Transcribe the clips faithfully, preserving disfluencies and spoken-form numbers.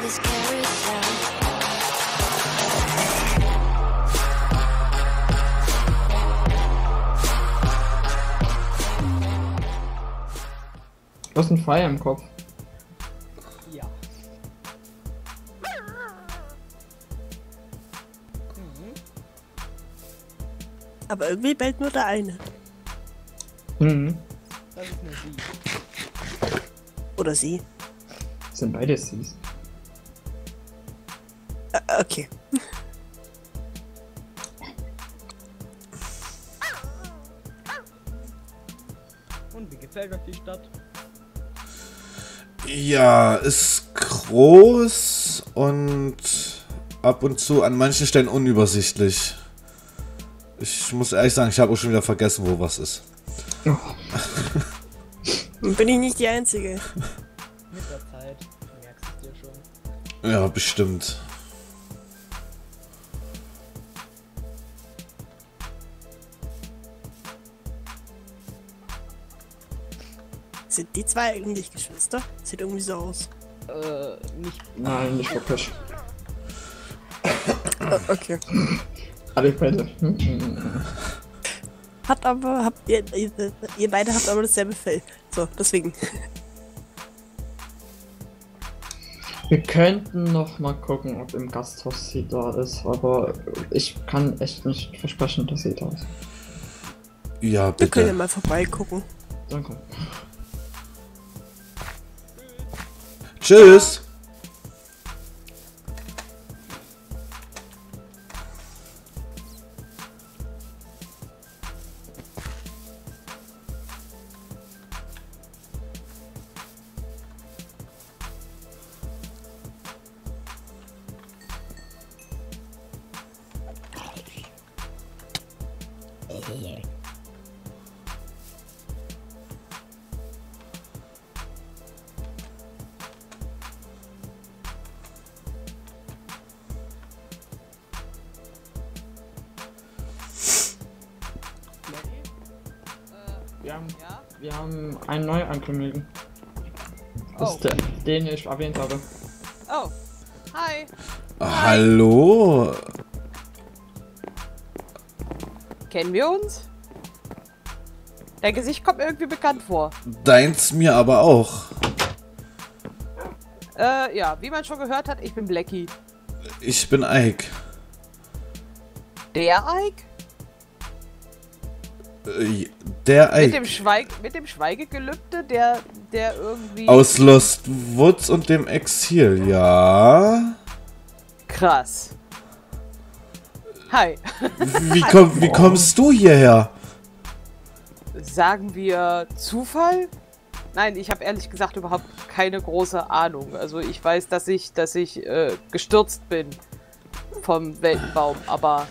this carousel. Du hast ein Feuer im Kopf. Ja. Mhm. Aber irgendwie bellt nur der eine. Mhm. Das ist nur sie. Oder sie. Das sind beide Cs. Äh, okay. Und wie gefällt euch die Stadt? Ja, ist groß und ab und zu an manchen Stellen unübersichtlich. Ich muss ehrlich sagen, ich habe auch schon wieder vergessen, wo was ist. Oh. Bin ich nicht die Einzige. Mit der Zeit. Du merkst es dir schon. Ja, bestimmt. Sind die zwei eigentlich Geschwister? Sieht irgendwie so aus. Äh, nicht. Nein, nicht wirklich. Oh, okay. Alle beide. Hm. Hat aber, habt ihr, ihr, ihr beide habt aber dasselbe Fell. So, deswegen. Wir könnten noch mal gucken, ob im Gasthaus sie da ist, aber ich kann echt nicht versprechen, dass sie da ist. Ja, Wir können ja bitte. mal vorbeigucken. Danke. Tschüss. Wir haben, Ja? wir haben einen Neuankömmling. Das Oh. ist der, den ich erwähnt habe. Oh. Hi. Hallo? Kennen wir uns? Dein Gesicht kommt mir irgendwie bekannt vor. Deins mir aber auch. Äh, ja, wie man schon gehört hat, ich bin Blackie. Ich bin Ike. Der Ike? Äh, Der Mit dem, Ike. Schweig mit dem Schweigegelübde, der, der irgendwie... Aus Lost Woods und dem Exil, ja. Krass. Hi. Wie, komm, wie kommst du hierher? Sagen wir Zufall? Nein, ich habe ehrlich gesagt überhaupt keine große Ahnung. Also ich weiß, dass ich, dass ich äh, gestürzt bin vom Weltenbaum, aber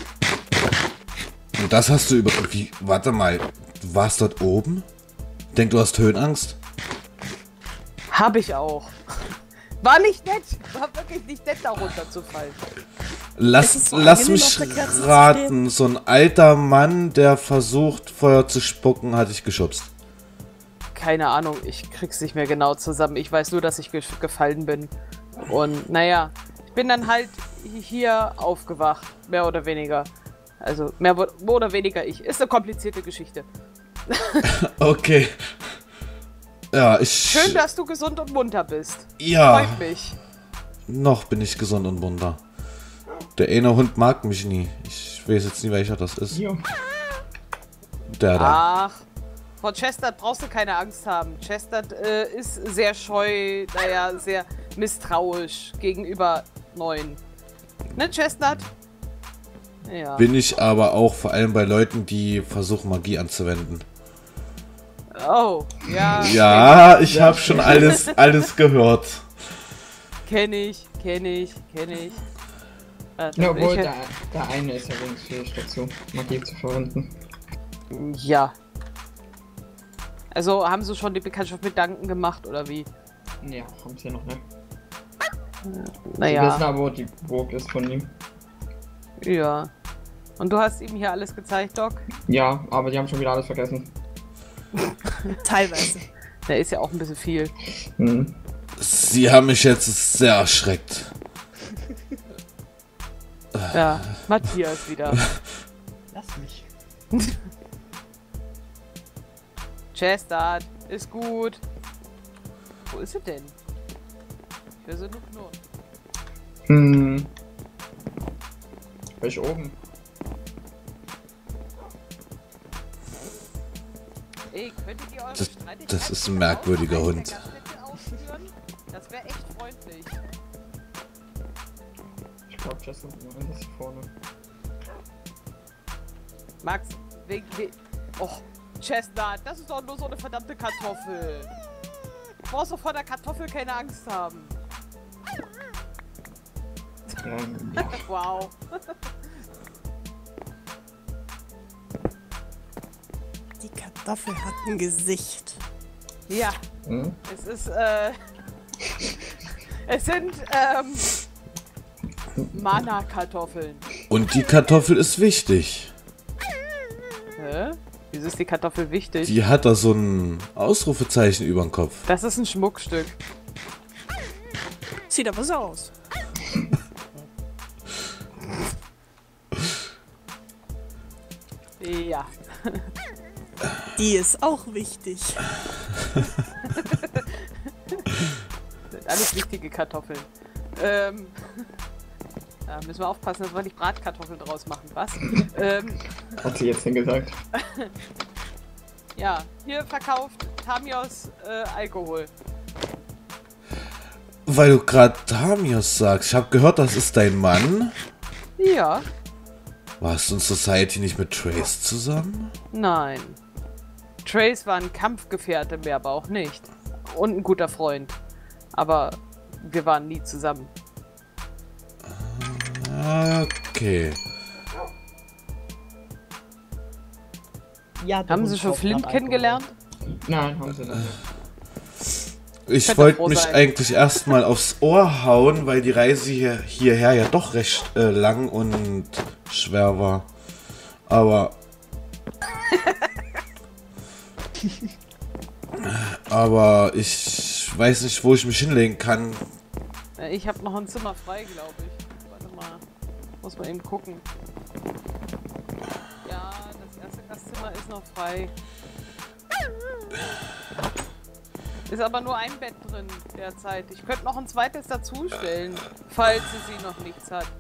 Und das hast du über... Wie, warte mal, du warst dort oben? Denk, du hast Höhenangst? habe ich auch. War nicht nett. War wirklich nicht nett, da runterzufallen. Es Lass, ist so lass angenehm, mich auf der Kerze zu raten, so ein alter Mann, der versucht, Feuer zu spucken, hat dich geschubst. Keine Ahnung, ich krieg's nicht mehr genau zusammen. Ich weiß nur, dass ich ge gefallen bin. Und naja, ich bin dann halt hier aufgewacht, mehr oder weniger. Also mehr wo- oder weniger ich. Ist eine komplizierte Geschichte. Okay. Ja, ich... Schön, dass du gesund und munter bist. Ja, Freut mich. noch bin ich gesund und munter. Der eine Hund mag mich nie. Ich weiß jetzt nie, welcher das ist. Jo. Der da. Ach, vor Chestnut brauchst du keine Angst haben. Chestnut äh, ist sehr scheu, naja, sehr misstrauisch gegenüber Neuen. Ne, Chestnut? Ja. Bin ich aber auch vor allem bei Leuten, die versuchen, Magie anzuwenden. Oh, ja. Ja, ich habe schon alles, alles gehört. Kenn ich, kenn ich, kenn ich. Äh, Ja, obwohl ich- der, der eine ist ja wenigstens fähig dazu, Magie zu verwenden. Ja. Also haben sie schon die Bekanntschaft mit Danken gemacht, oder wie? Ja, haben sie noch nicht. Sie wissen Naja, aber, wo die Burg ist von ihm. ja. Und du hast ihm hier alles gezeigt, Doc? Ja, aber die haben schon wieder alles vergessen. Teilweise. Der ist ja auch ein bisschen viel. Hm. Sie haben mich jetzt sehr erschreckt. Ja, Matthias wieder. Lass mich. Chestard, ist gut. Wo ist sie denn? Ich höre sie nur knurren. Hm. Bin ich oben? Ey, könntet ihr eure Das- Streitigkeiten das ist ein bitte merkwürdiger außerhalb Hund. der Gaststätte ausführen? Das wäre echt freundlich. Ich glaube, Jess ist immer ein bisschen vorne. Max, wegen... We oh, Chestnut, das ist doch nur so eine verdammte Kartoffel. Du brauchst doch vor der Kartoffel keine Angst haben. Ähm, ja. Wow. Die Kartoffel hat ein Gesicht. Ja, Hm? es ist, äh... es sind, ähm... Mana-Kartoffeln. Und die Kartoffel ist wichtig. Hä? Wieso ist die Kartoffel wichtig? Die hat da so ein Ausrufezeichen über den Kopf. Das ist ein Schmuckstück. Sieht aber so aus. Ja. Die ist auch wichtig. Sind alles wichtige Kartoffeln. Ähm... Da müssen wir aufpassen, dass wir nicht Bratkartoffeln draus machen, was? ähm, Hat sie jetzt hingesagt. ja, hier verkauft Tamios äh, Alkohol. Weil du gerade Tamios sagst. Ich habe gehört, das ist dein Mann. Ja. Warst du in Society nicht mit Trace zusammen? Nein. Trace war ein Kampfgefährte, mehr aber auch nicht. Und ein guter Freund. Aber wir waren nie zusammen. Okay. Ja, der Haben Hund Sie schon kauft Flint grad kennengelernt? Nein, haben sie nicht. Ich Könnte wollte froh mich sein. eigentlich erstmal aufs Ohr hauen, weil die Reise hier, hierher ja doch recht äh, lang und schwer war. Aber. Aber ich weiß nicht, wo ich mich hinlegen kann. Äh, Ich habe noch ein Zimmer frei, glaube ich. Warte mal. Muss man eben gucken. Ja, das erste Gastzimmer ist noch frei. Ist aber nur ein Bett drin derzeit. Ich könnte noch ein zweites dazustellen, falls sie noch nichts hat.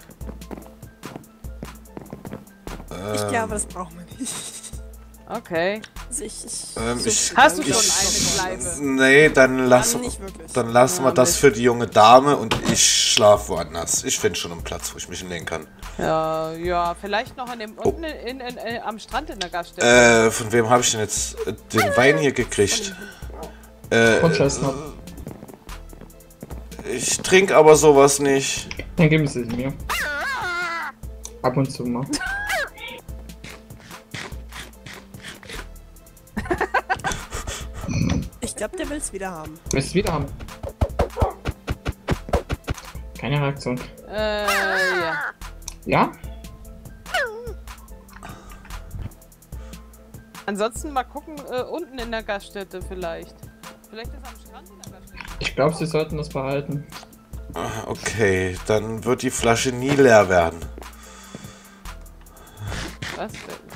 Ich glaube, das brauchen wir nicht. Okay. Also ich, ich, Ähm, so ich- viel Hast du Dank. schon eine Bleibe? Nee, dann lass, Dann nicht wirklich. dann lassen wir Ja, das Mist. für die junge Dame und ich schlafe woanders. Ich finde schon einen Platz, wo ich mich hinlegen kann. Ja, ja, vielleicht noch an dem unten in, in, in, äh, am Strand in der Gaststätte. Äh, von wem habe ich denn jetzt äh, den Wein hier gekriegt? Äh, Und Chestnut. ich trinke aber sowas nicht. Dann geben sie sie mir. Ab und zu mal. Ich glaube, der will es wieder haben. Willst du wieder haben? Keine Reaktion. Äh, ja. Ja? Ansonsten mal gucken, äh, unten in der Gaststätte vielleicht. Vielleicht ist am Strand in der Gaststätte. Ich glaube, sie sollten das behalten. Ah, okay, dann wird die Flasche nie leer werden. Was?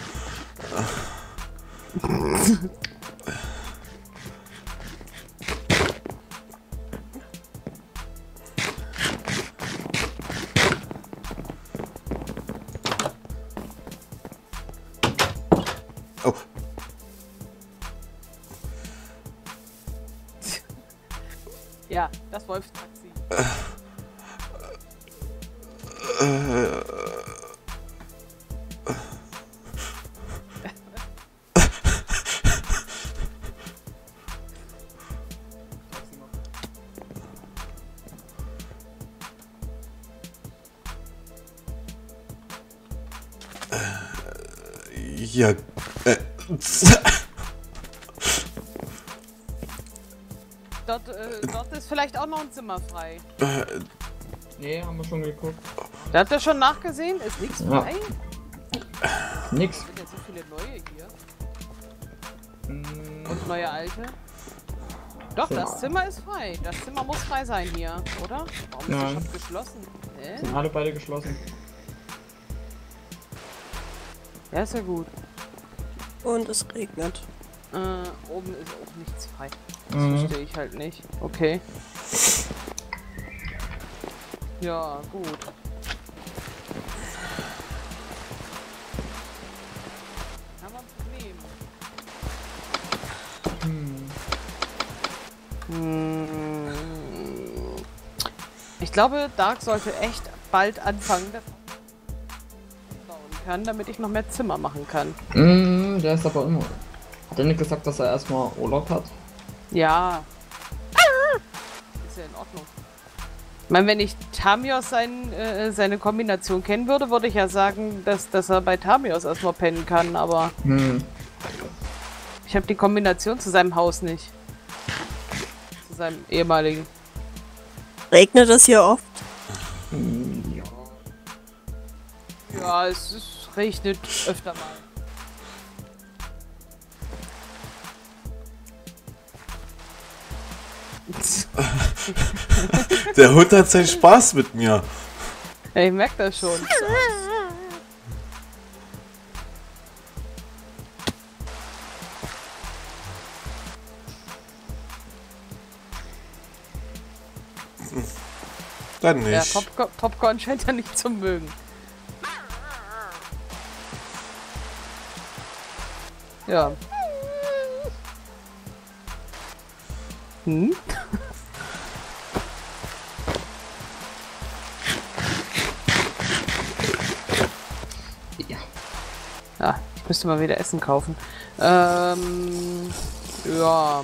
Oh, Ja, das Wolfstaxi. ja. Äh, Dort, äh, dort ist vielleicht auch noch ein Zimmer frei. Nee, haben wir schon geguckt. Da habt ihr schon nachgesehen? Ist nichts Ja. frei? Nix. Sind ja so viele neue hier. Hm, Und neue alte. Doch, Sind das Zimmer ist frei. Das Zimmer muss frei sein hier, oder? Warum ist Nein. das Shop geschlossen? Hä? Sind alle beide geschlossen. Ja, ist ja gut. Und es regnet. Äh, oben ist auch nichts frei. Das Mhm. verstehe ich halt nicht. Okay. Ja, gut. Haben wir ein Problem. Hm. Hm. Ich glaube, Dark sollte echt bald anfangen, dass er bauen kann, damit ich noch mehr Zimmer machen kann. Hm, der ist aber immer. Hat er nicht gesagt, dass er erstmal Urlaub hat? Ja. Ist ja in Ordnung. Ich meine, wenn ich Tamios sein, äh, seine Kombination kennen würde, würde ich ja sagen, dass, dass er bei Tamios erstmal pennen kann, aber Hm. ich habe die Kombination zu seinem Haus nicht. Zu seinem ehemaligen. Regnet es hier oft? Ja. Ja, es, es regnet öfter mal. Der Hund hat seinen Spaß mit mir. Ja, ich merke das schon. Dann Ja, nicht. Popcorn, Popcorn scheint er nicht zu mögen. Ja. Hm? Ja. Ja, ich müsste mal wieder Essen kaufen. Ähm, ja.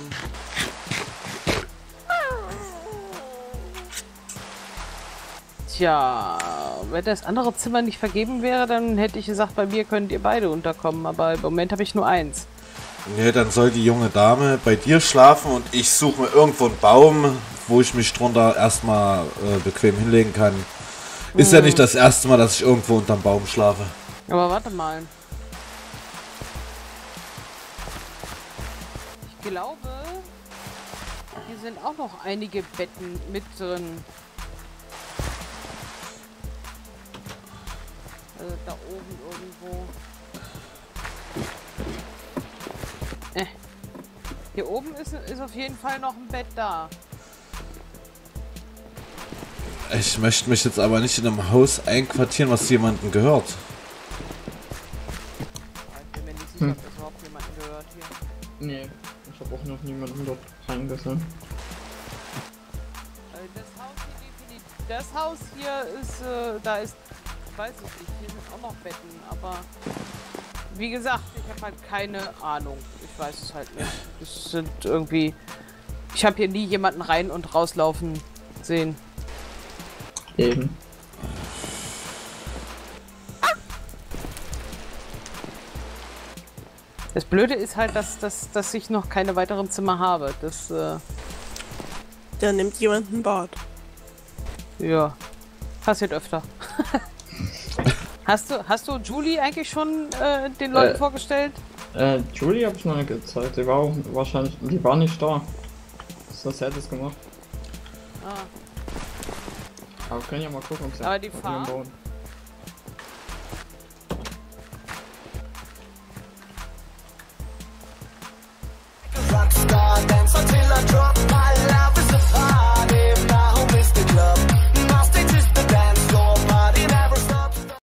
Tja, wenn das andere Zimmer nicht vergeben wäre, dann hätte ich gesagt, bei mir könnt ihr beide unterkommen. Aber im Moment habe ich nur eins. Nee, dann soll die junge Dame bei dir schlafen und ich suche mir irgendwo einen Baum, wo ich mich drunter erstmal äh, bequem hinlegen kann. Ist ja nicht das erste Mal, dass ich irgendwo unterm Baum schlafe. Aber warte mal. Ich glaube, hier sind auch noch einige Betten mit drin. Also da oben irgendwo. Äh. Hier oben ist, ist auf jeden Fall noch ein Bett da. Ich möchte mich jetzt aber nicht in einem Haus einquartieren, was jemandem gehört. Ich bin mir nicht sicher, ob das überhaupt jemanden gehört hier. Nee, ich habe auch noch niemanden dort reingesehen. Also das Haus hier definitiv. Das Haus hier ist, äh, da ist, weiß ich nicht, hier sind auch noch Betten, aber wie gesagt, ich habe halt keine Ahnung. Ich weiß es halt nicht. Es sind irgendwie, ich habe hier nie jemanden rein und rauslaufen sehen. Eben. Das Blöde ist halt, dass, dass, dass ich noch keine weiteren Zimmer habe. Das, äh, Da nimmt jemand ein Bad. ja, passiert öfter. Hast du, hast du Julie eigentlich schon äh, den Leuten Äh. vorgestellt? Äh, Julie habe ich noch nicht gezeigt. Die war auch wahrscheinlich. Die war nicht da. Das hat es gemacht. Ah. Aber wir können ja mal gucken, ob sie Aber die auf ihrem Farm? bauen. Rockstar, dance until I drop my life.